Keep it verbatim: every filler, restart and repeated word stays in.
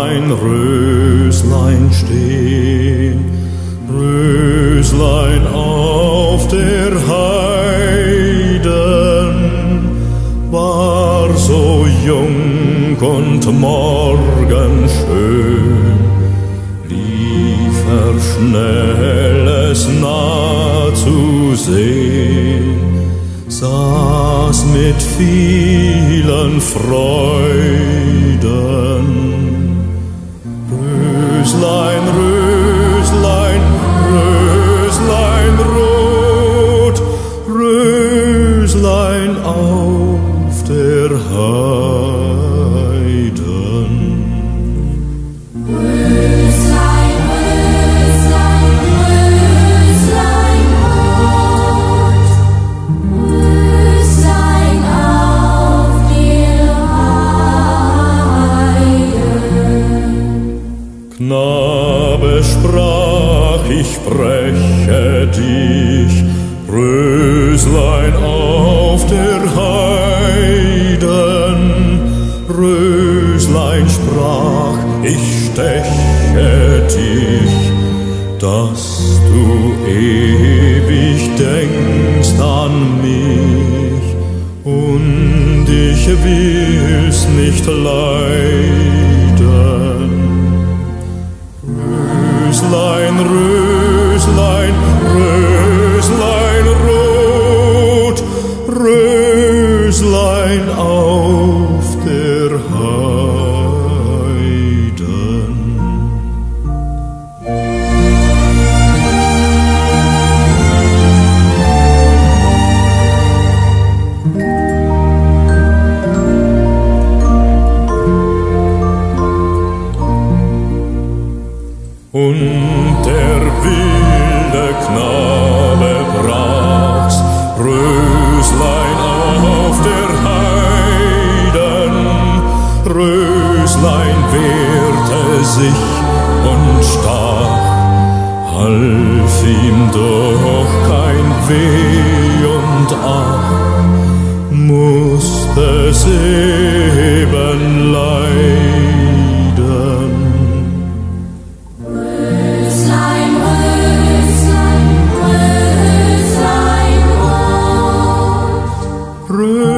ein Röslein stehen, Röslein auf der Heiden, war so jung und morgenschön, lief er schnell es nah zu sehen, saß mit vielen Freuden. Röslein, Röslein, Röslein rot, Röslein auf der Heiden. Röslein, Röslein, Röslein rot, Röslein auf der Heiden. Knabe sprach, ich breche dich, Röslein auf der Heiden. Röslein sprach, ich steche dich, dass du ewig denkst an mich, und ich will's nicht leiden. Röslein, Röslein, Röslein rot, Röslein auf der Heiden. Und der wilde Knabe brach's, Röslein auf der Heiden. Röslein wehrte sich und stach, half ihm doch kein Weh und ach, musste es eben leiden. Röslein, Röslein, Röslein rot.